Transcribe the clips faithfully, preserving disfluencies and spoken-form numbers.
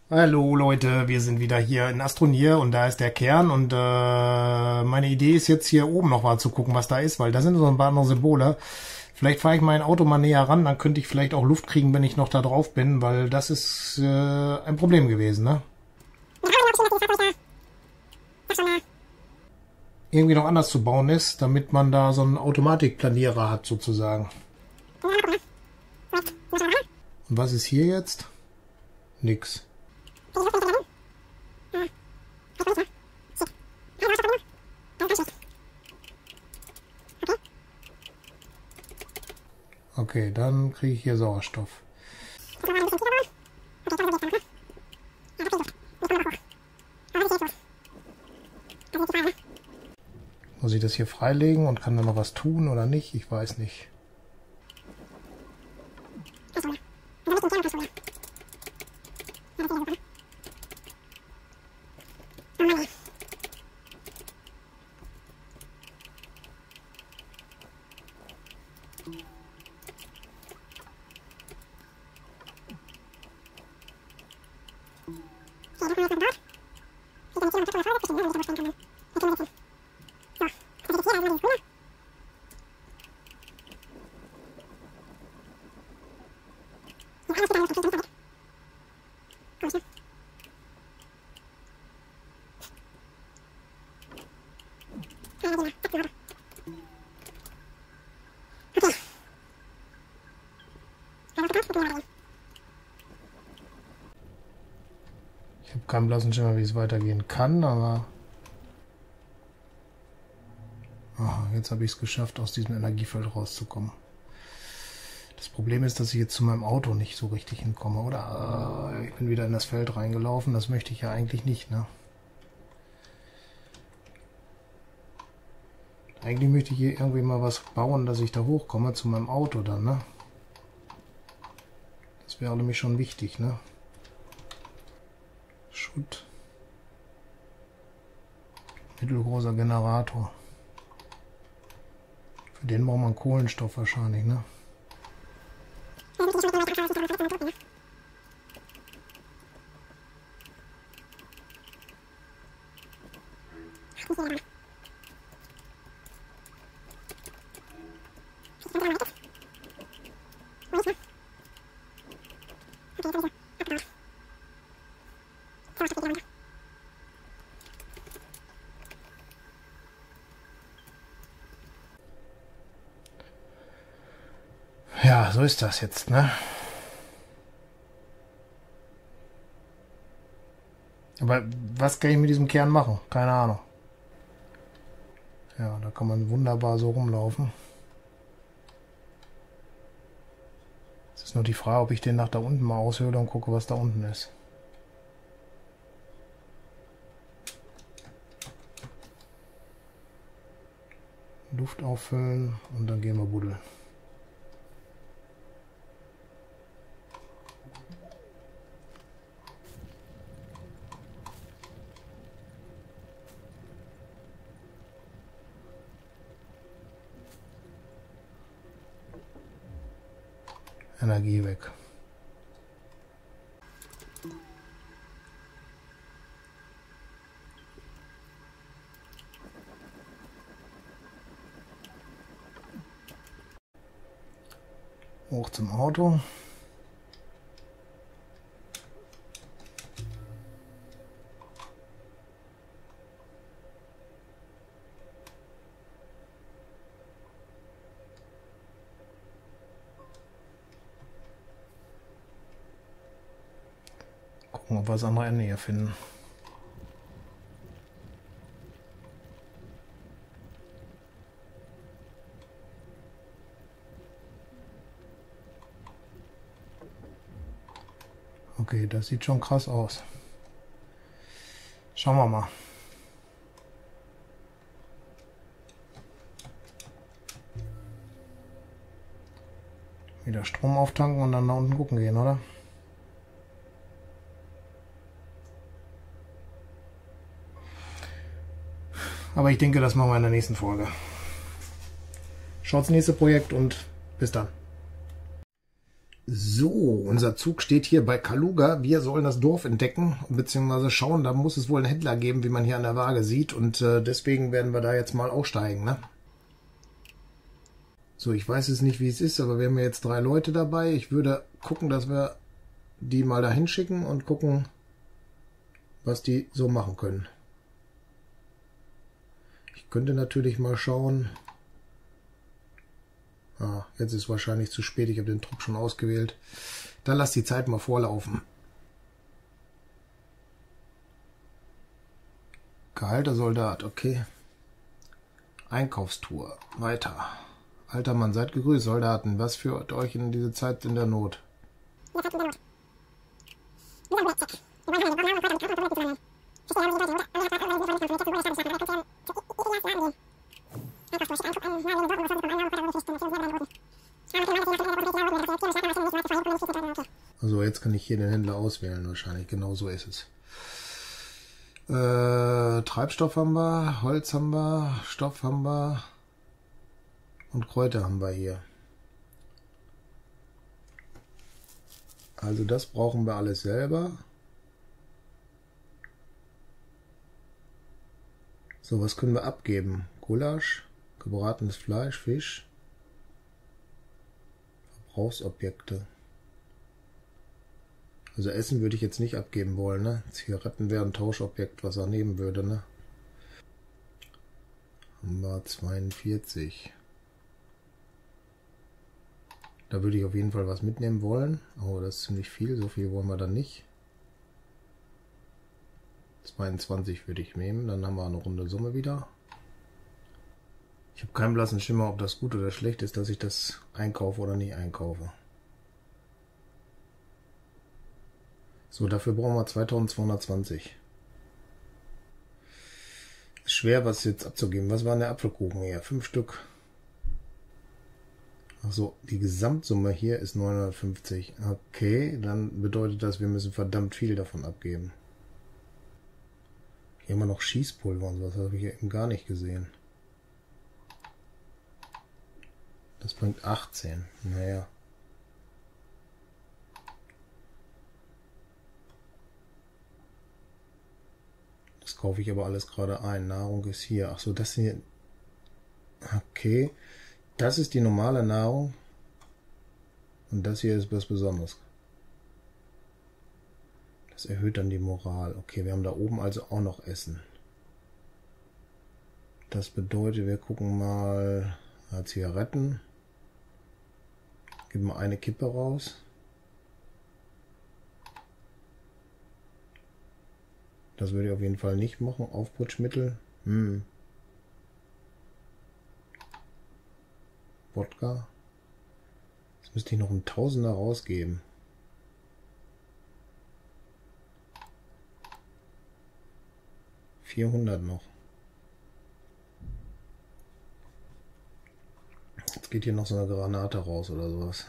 Hallo Leute, wir sind wieder hier in Astronier und da ist der Kern und äh, meine Idee ist jetzt hier oben noch mal zu gucken, was da ist, weil da sind so ein paar andere Symbole. Vielleicht fahre ich mein Auto mal näher ran, dann könnte ich vielleicht auch Luft kriegen, wenn ich noch da drauf bin, weil das ist äh, ein Problem gewesen, ne? Irgendwie noch anders zu bauen ist, damit man da so einen Automatikplanierer hat sozusagen. Und was ist hier jetzt? Nix. Okay, dann kriege ich hier Sauerstoff. Muss ich das hier freilegen und kann da noch was tun oder nicht? Ich weiß nicht. Ich habe keinen blassen Schimmer, wie es weitergehen kann, aber aha, jetzt habe ich es geschafft, aus diesem Energiefeld rauszukommen. Das Problem ist, dass ich jetzt zu meinem Auto nicht so richtig hinkomme, oder? Äh, ich bin wieder in das Feld reingelaufen, das möchte ich ja eigentlich nicht, ne? Eigentlich möchte ich hier irgendwie mal was bauen, dass ich da hochkomme zu meinem Auto dann, ne? Das wäre nämlich schon wichtig, ne? Schutt. Mittelgroßer Generator. Für den braucht man Kohlenstoff wahrscheinlich, ne? Ja, so ist das jetzt, ne? Aber was kann ich mit diesem Kern machen? Keine Ahnung. Ja, da kann man wunderbar so rumlaufen. Es ist nur die Frage, ob ich den nach da unten mal aushöhle und gucke, was da unten ist. Luft auffüllen und dann gehen wir buddeln. Energie weg. Hoch zum Auto. Gucken, ob wir das andere Ende hier finden. Okay, das sieht schon krass aus. Schauen wir mal. Wieder Strom auftanken und dann nach unten gucken gehen, oder? Aber ich denke, das machen wir in der nächsten Folge. Schaut das nächste Projekt und bis dann. So, unser Zug steht hier bei Kaluga. Wir sollen das Dorf entdecken, beziehungsweise schauen. Da muss es wohl einen Händler geben, wie man hier an der Waage sieht. Und äh, deswegen werden wir da jetzt mal aussteigen, ne? So, ich weiß jetzt nicht, wie es ist, aber wir haben ja jetzt drei Leute dabei. Ich würde gucken, dass wir die mal da hinschicken und gucken, was die so machen können. Ich könnte natürlich mal schauen. Ah, jetzt ist wahrscheinlich zu spät. Ich habe den Trupp schon ausgewählt. Dann lass die Zeit mal vorlaufen. Geheilter Soldat, okay. Einkaufstour, weiter. Alter Mann, seid gegrüßt, Soldaten. Was führt euch in diese Zeit in der Not? Also jetzt kann ich hier den Händler auswählen wahrscheinlich. Genau so ist es. Äh, Treibstoff haben wir, Holz haben wir, Stoff haben wir und Kräuter haben wir hier. Also das brauchen wir alles selber. So, was können wir abgeben? Gulasch, gebratenes Fleisch, Fisch, Verbrauchsobjekte. Also Essen würde ich jetzt nicht abgeben wollen, ne? Zigaretten wären ein Tauschobjekt, was er nehmen würde, ne? Haben wir zweiundvierzig. Da würde ich auf jeden Fall was mitnehmen wollen. Oh, das ist ziemlich viel, so viel wollen wir dann nicht. zweiundzwanzig würde ich nehmen, dann haben wir eine runde Summe wieder. Ich habe keinen blassen Schimmer, ob das gut oder schlecht ist, dass ich das einkaufe oder nicht einkaufe. So, dafür brauchen wir zweitausendzweihundertzwanzig. Ist schwer, was jetzt abzugeben. Was war denn der Apfelkuchen hier? Fünf Stück. Achso, die Gesamtsumme hier ist neunhundertfünfzig. Okay, dann bedeutet das, wir müssen verdammt viel davon abgeben. Hier haben wir noch Schießpulver und sowas, habe ich eben gar nicht gesehen. Das bringt achtzehn. Naja. Das kaufe ich aber alles gerade ein. Nahrung ist hier. Achso, das hier. Okay. Das ist die normale Nahrung. Und das hier ist was Besonderes. Das erhöht dann die Moral. Okay, wir haben da oben also auch noch Essen. Das bedeutet, wir gucken mal ja, Zigaretten. Geben wir eine Kippe raus. Das würde ich auf jeden Fall nicht machen. Aufputschmittel. Hm. Wodka. Jetzt müsste ich noch einen Tausender rausgeben. vierhundert noch. Jetzt geht hier noch so eine Granate raus oder sowas.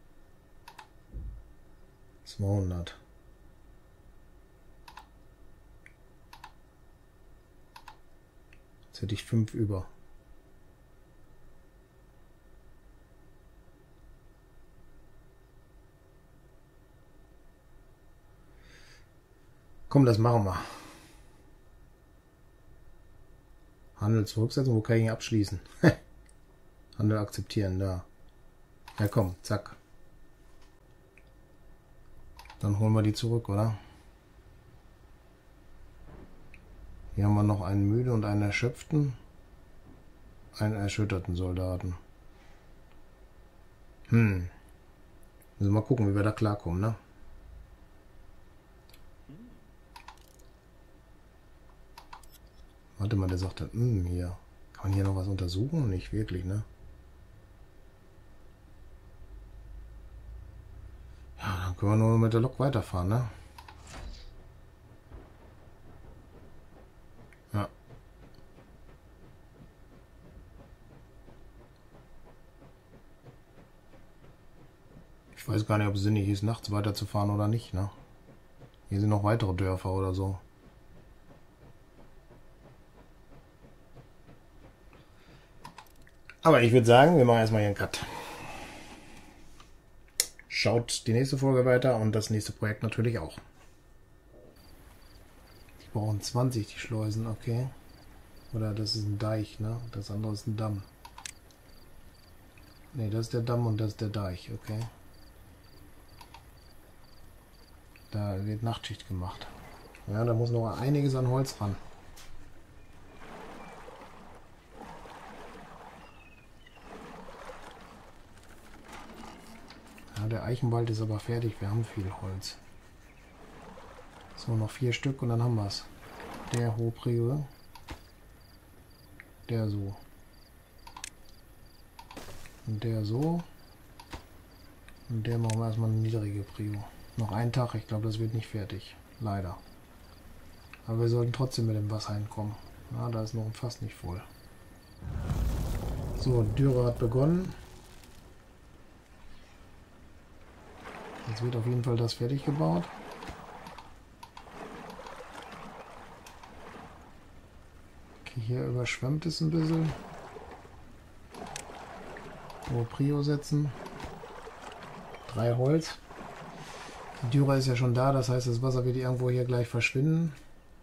zweihundert. Jetzt hätte ich fünf über. Komm, das machen wir. Handel zurücksetzen, wo kann ich ihn abschließen? Handel akzeptieren, da. Ja komm, zack. Dann holen wir die zurück, oder? Hier haben wir noch einen müde und einen erschöpften. Einen erschütterten Soldaten. Hm. Müssen wir mal gucken, wie wir da klarkommen, ne? Warte mal, der sagte, hm, hier. Kann man hier noch was untersuchen? Nicht wirklich, ne? Ja, dann können wir nur mit der Lok weiterfahren, ne? Ja. Ich weiß gar nicht, ob es sinnig ist, nachts weiterzufahren oder nicht, ne? Hier sind noch weitere Dörfer oder so. Aber ich würde sagen, wir machen erstmal hier einen Cut. schaut die nächste Folge weiter und das nächste Projekt natürlich auch. Die brauchen zwanzig, die Schleusen, okay. Oder das ist ein Deich, ne? Das andere ist ein Damm. Ne, das ist der Damm und das ist der Deich, okay. Da wird Nachtschicht gemacht. Ja, da muss noch einiges an Holz ran. Ja, der Eichenwald ist aber fertig. Wir haben viel Holz. So, noch vier Stück und dann haben wir es. Der hohe Prio. Der so. Und der so. Und der machen wir erstmal eine niedrige Prio. Noch einen Tag, ich glaube, das wird nicht fertig. Leider. Aber wir sollten trotzdem mit dem Wasser hinkommen. Ja, da ist noch ein Fass nicht voll. So, Dürre hat begonnen. Jetzt wird auf jeden Fall das fertig gebaut. Okay, hier überschwemmt es ein bisschen. So, Prio setzen. Drei Holz. Die Dürre ist ja schon da, das heißt, das Wasser wird irgendwo hier gleich verschwinden.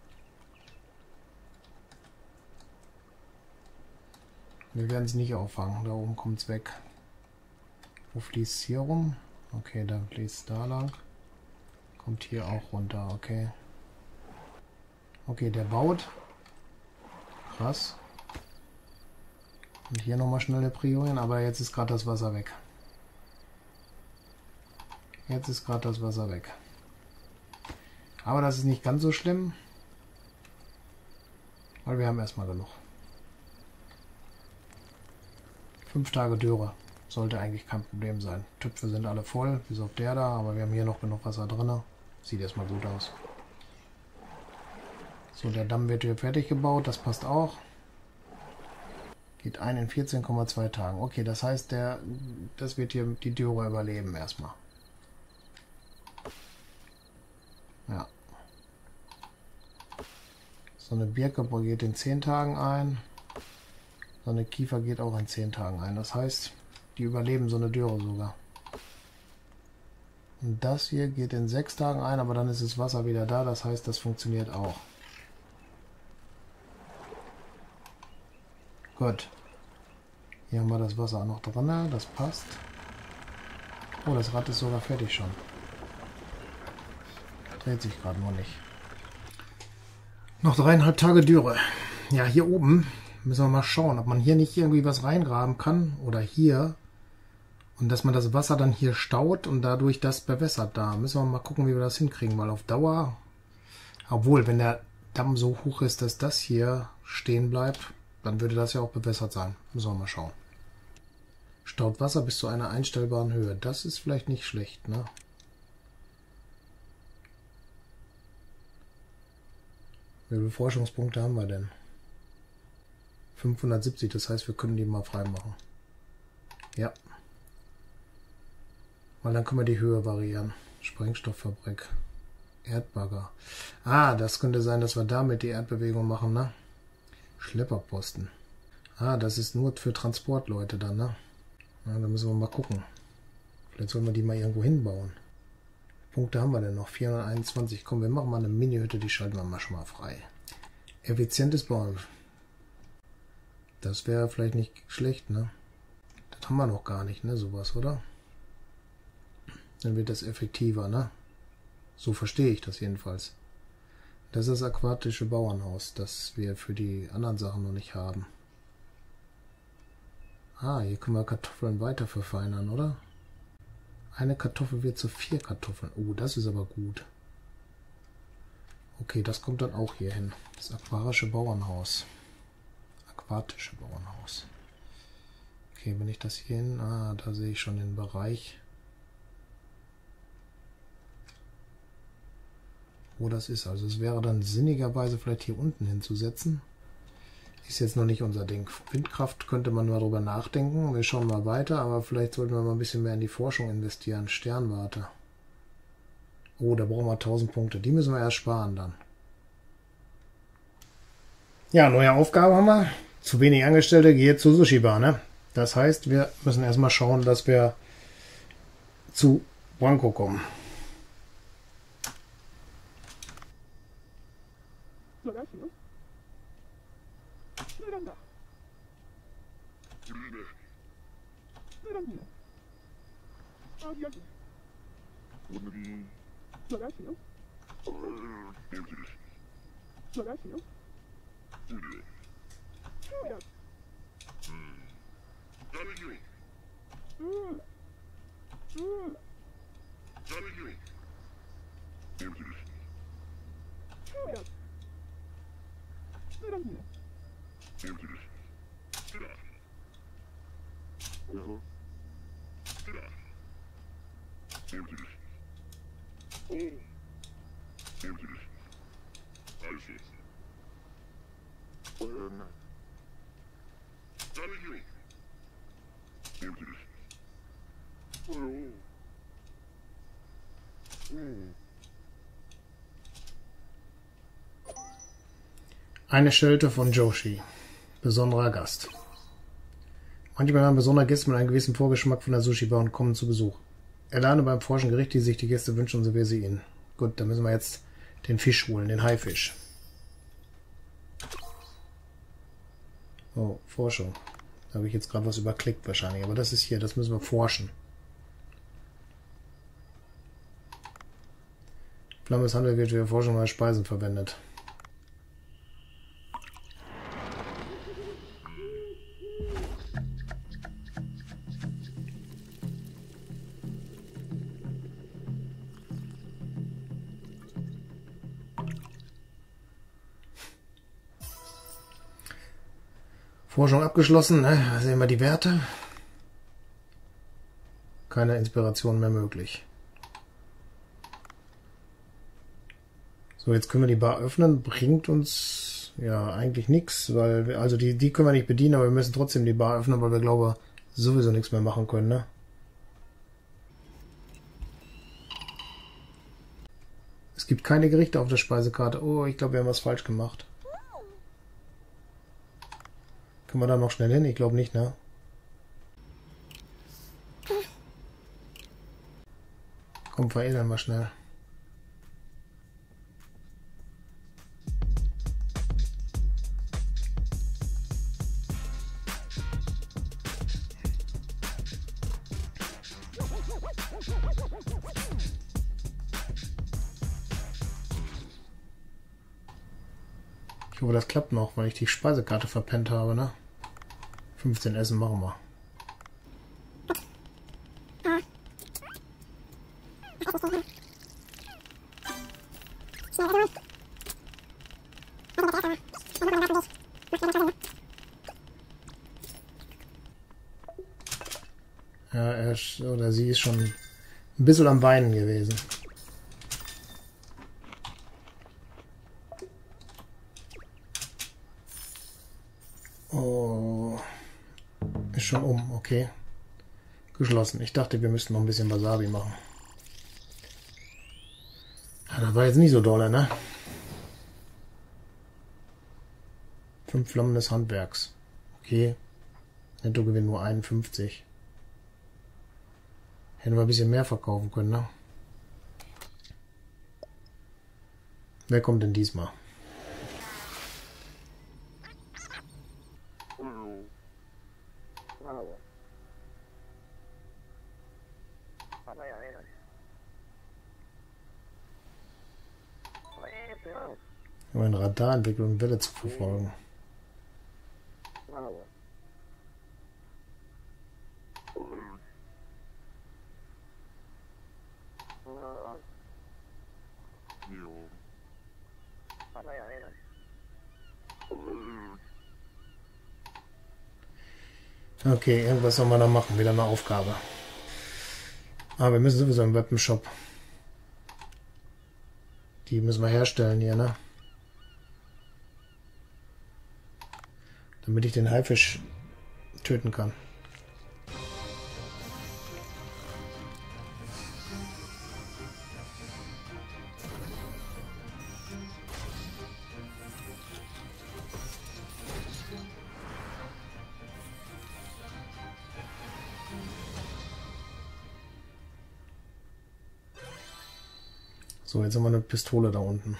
Wir werden es nicht auffangen, da oben kommt es weg. Wo fließt es hier rum? Okay, dann fließt es da lang. Kommt hier auch runter, okay. Okay, der baut. Krass. Und hier nochmal schnell eine Prio hin, aber jetzt ist gerade das Wasser weg. Jetzt ist gerade das Wasser weg. Aber das ist nicht ganz so schlimm, weil wir haben erstmal genug. Fünf Tage Dürre sollte eigentlich kein Problem sein. Töpfe sind alle voll, bis auf der da, aber wir haben hier noch genug Wasser drin. Sieht erstmal gut aus. So, der Damm wird hier fertig gebaut, das passt auch. Geht ein in vierzehn Komma zwei Tagen. Okay, das heißt, der, das wird hier die Dürre überleben erstmal. Ja. So eine Birke geht in zehn Tagen ein. So eine Kiefer geht auch in zehn Tagen ein. Das heißt, die überleben so eine Dürre sogar. Und das hier geht in sechs Tagen ein, aber dann ist das Wasser wieder da. Das heißt, das funktioniert auch. Gut. Hier haben wir das Wasser auch noch drin. Das passt. Oh, das Rad ist sogar fertig schon. Dreht sich gerade noch nicht. Noch dreieinhalb Tage Dürre. Ja, hier oben müssen wir mal schauen, ob man hier nicht irgendwie was reingraben kann. Oder hier. Und dass man das Wasser dann hier staut und dadurch das bewässert da. Müssen wir mal gucken, wie wir das hinkriegen. Weil auf Dauer, obwohl, wenn der Damm so hoch ist, dass das hier stehen bleibt, dann würde das ja auch bewässert sein. Müssen wir mal schauen. Staut Wasser bis zu einer einstellbaren Höhe. Das ist vielleicht nicht schlecht, ne? Wie viele Forschungspunkte haben wir denn? fünfhundertsiebzig, das heißt, wir können die mal frei machen. Ja. Weil dann können wir die Höhe variieren. Sprengstofffabrik. Erdbagger. Ah, das könnte sein, dass wir damit die Erdbewegung machen, ne? Schlepperposten. Ah, das ist nur für Transportleute dann, ne? Ja, da müssen wir mal gucken. Vielleicht sollen wir die mal irgendwo hinbauen. Punkte haben wir denn noch? vierhunderteinundzwanzig. Komm, wir machen mal eine Mini-Hütte, die schalten wir mal schon mal frei. Effizientes Bauen. Das wäre vielleicht nicht schlecht, ne? Das haben wir noch gar nicht, ne? Sowas, oder? Dann wird das effektiver, ne? So verstehe ich das jedenfalls. Das ist das aquatische Bauernhaus, das wir für die anderen Sachen noch nicht haben. Ah, hier können wir Kartoffeln weiter verfeinern, oder? Eine Kartoffel wird zu vier Kartoffeln. Oh, das ist aber gut. Okay, das kommt dann auch hier hin. Das aquarische Bauernhaus. Aquatische Bauernhaus. Okay, wenn ich das hier hin... Ah, da sehe ich schon den Bereich. Wo das ist. Also es wäre dann sinnigerweise vielleicht hier unten hinzusetzen. Ist jetzt noch nicht unser Ding. Windkraft könnte man mal drüber nachdenken. Wir schauen mal weiter, aber vielleicht sollten wir mal ein bisschen mehr in die Forschung investieren. Sternwarte. Oh, da brauchen wir tausend Punkte. Die müssen wir erst sparen dann. Ja, neue Aufgabe haben wir. Zu wenig Angestellte, geht zur Sushi Bar, ne? Das heißt, wir müssen erstmal schauen, dass wir zu Branko kommen. Eine Schelte von Joshi. Besonderer Gast. Manchmal haben besondere Gäste mit einem gewissen Vorgeschmack von der Sushi-Bar und kommen zu Besuch. Erlerne beim Forschen Gerichte, die sich die Gäste wünschen, und serviere sie ihnen. Gut, dann müssen wir jetzt den Fisch holen, den Haifisch. Oh, Forschung. Da habe ich jetzt gerade was überklickt wahrscheinlich, aber das ist hier, das müssen wir forschen. Flammes Handel wird für Forschung neuer Speisen verwendet. Forschung abgeschlossen, ne? Da sehen wir die Werte. Keine Inspiration mehr möglich. So, jetzt können wir die Bar öffnen. Bringt uns ja eigentlich nichts, weil wir, also die, die können wir nicht bedienen, aber wir müssen trotzdem die Bar öffnen, weil wir glaube sowieso nichts mehr machen können, ne? Es gibt keine Gerichte auf der Speisekarte. Oh, ich glaube, wir haben was falsch gemacht. Können wir da noch schnell hin? Ich glaube nicht, ne? Komm, veredeln wir schnell. Ich hoffe, das klappt noch, weil ich die Speisekarte verpennt habe, ne? fünfzehn Essen machen wir. Ja, er ist, oder sie ist schon ein bisschen am Weinen gewesen. Oh, ist schon um, okay. Geschlossen. Ich dachte, wir müssten noch ein bisschen Wasabi machen. Ja, das war jetzt nicht so dolle, ne? Fünf Flammen des Handwerks. Okay. Nettogewinn nur einundfünfzig. Hätten wir ein bisschen mehr verkaufen können, ne? Wer kommt denn diesmal? Um eine Radarentwicklung und Welle zu verfolgen. Okay, irgendwas soll man da machen, wieder eine Aufgabe. Aber wir müssen sowieso im Weapon-Shop. Die müssen wir herstellen hier, ne? Damit ich den Haifisch töten kann. So, jetzt haben wir eine Pistole da unten.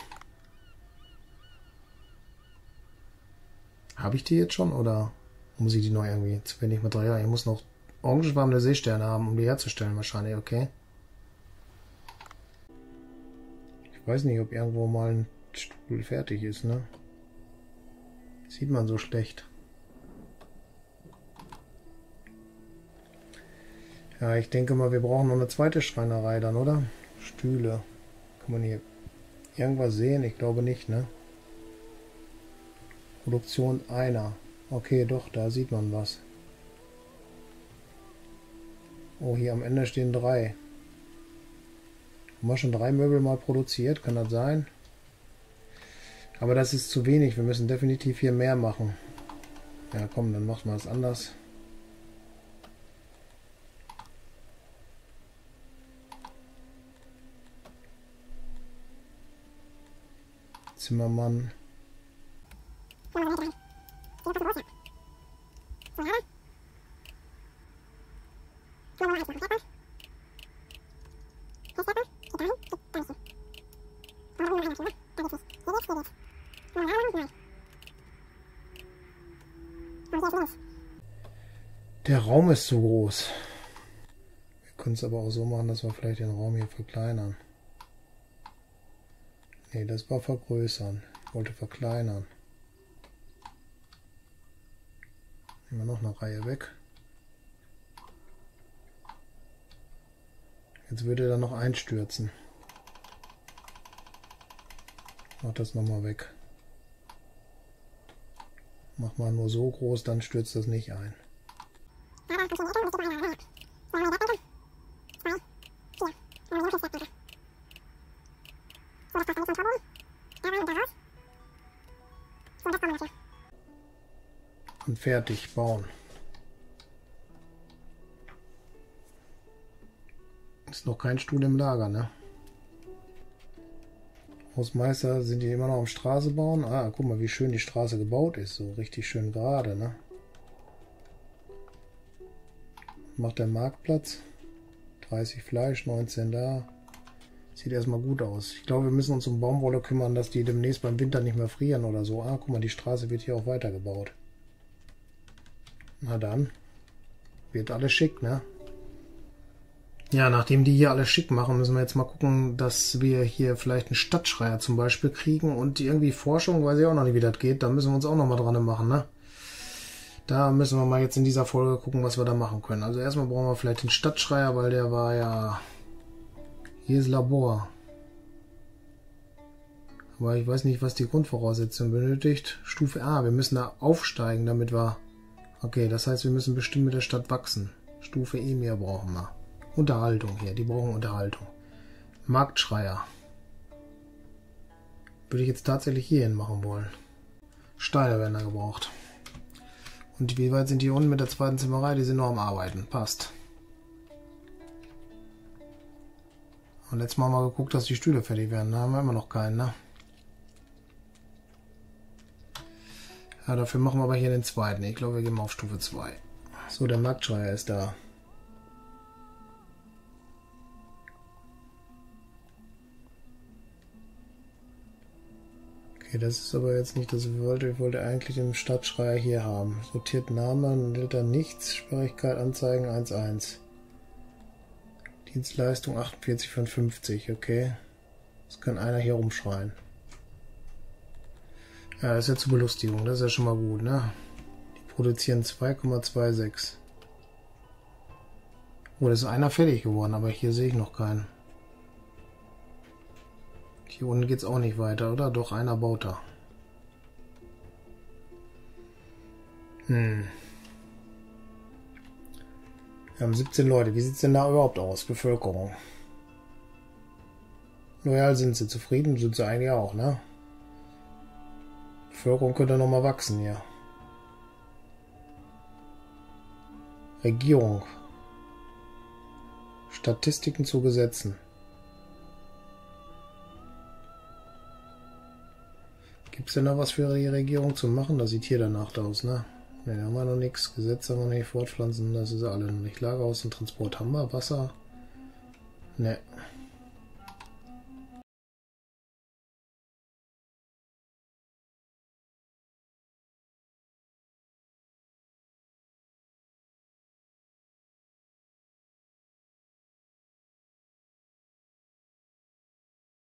Habe ich die jetzt schon oder muss ich die noch irgendwie zu wenig Material? Ich muss noch orangefarbene Seesterne haben, um die herzustellen wahrscheinlich, okay. Ich weiß nicht, ob irgendwo mal ein Stuhl fertig ist, ne? Sieht man so schlecht. Ja, ich denke mal, wir brauchen noch eine zweite Schreinerei dann, oder? Stühle. Kann man hier irgendwas sehen? Ich glaube nicht, ne? Produktion einer. Okay, doch, da sieht man was. Oh, hier am Ende stehen drei. Haben wir schon drei Möbel mal produziert? Kann das sein? Aber das ist zu wenig. Wir müssen definitiv hier mehr machen. Ja, komm, dann machen wir es anders. Zimmermann. Der Raum ist zu groß. Wir können es aber auch so machen, dass wir vielleicht den Raum hier verkleinern. Ne, das war vergrößern. Ich wollte verkleinern. Nehmen wir noch eine Reihe weg. Jetzt würde er dann noch einstürzen. Mach das nochmal weg. Mach mal nur so groß, dann stürzt das nicht ein. Und fertig bauen. Ist noch kein Stuhl im Lager, ne? Hausmeister, sind die immer noch am Straße bauen? Ah, guck mal, wie schön die Straße gebaut ist. So richtig schön gerade, ne? Macht der Marktplatz. dreißig Fleisch, neunzehn da. Sieht erstmal gut aus. Ich glaube, wir müssen uns um Baumwolle kümmern, dass die demnächst beim Winter nicht mehr frieren oder so. Ah, guck mal, die Straße wird hier auch weitergebaut. Na dann. Wird alles schick, ne? Ja, nachdem die hier alles schick machen, müssen wir jetzt mal gucken, dass wir hier vielleicht einen Stadtschreier zum Beispiel kriegen und irgendwie Forschung, weiß ich auch noch nicht, wie das geht. Da müssen wir uns auch noch mal dran machen, ne? Da müssen wir mal jetzt in dieser Folge gucken, was wir da machen können. Also erstmal brauchen wir vielleicht den Stadtschreier, weil der war ja... Hier ist Labor. Aber ich weiß nicht, was die Grundvoraussetzung benötigt. Stufe A, wir müssen da aufsteigen, damit wir... Okay, das heißt, wir müssen bestimmt mit der Stadt wachsen. Stufe E mehr brauchen wir. Unterhaltung hier, die brauchen Unterhaltung. Marktschreier. Würde ich jetzt tatsächlich hierhin machen wollen. Steine werden da gebraucht. Und wie weit sind die unten mit der zweiten Zimmerei? Die sind noch am Arbeiten. Passt. Und letztes Mal haben wir geguckt, dass die Stühle fertig werden. Da haben wir immer noch keinen, ne? Ja, dafür machen wir aber hier den zweiten. Ich glaube, wir gehen mal auf Stufe zwei. So, der Marktschreier ist da. Okay, das ist aber jetzt nicht, das ich wollte. Ich wollte eigentlich den Stadtschreier hier haben. Sortiert Namen, Liter nichts, Schwierigkeit anzeigen eins eins. Dienstleistung achtundvierzig von fünfzig, okay. Das kann einer hier rumschreien. Ja, das ist ja zur Belustigung, das ist ja schon mal gut, ne? Die produzieren zwei Komma sechsundzwanzig. Oh, da ist einer fertig geworden, aber hier sehe ich noch keinen. Hier unten geht es auch nicht weiter, oder? Doch, einer baut da. Hm. Wir haben siebzehn Leute. Wie sieht es denn da überhaupt aus? Bevölkerung. Loyal sind sie. Zufrieden sind sie eigentlich auch, ne? Bevölkerung könnte noch mal wachsen hier. Regierung. Statistiken zu Gesetzen. Gibt es denn noch was für die Regierung zu machen? Das sieht hier danach aus, ne? Ne, da haben wir noch nichts. Gesetze haben wir nicht. Fortpflanzen, das ist alle noch nicht. Lagerhaus und Transport haben wir. Wasser? Ne.